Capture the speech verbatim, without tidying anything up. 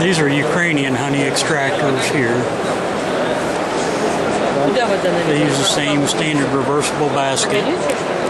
These are Ukrainian honey extractors here. They use the same standard reversible basket.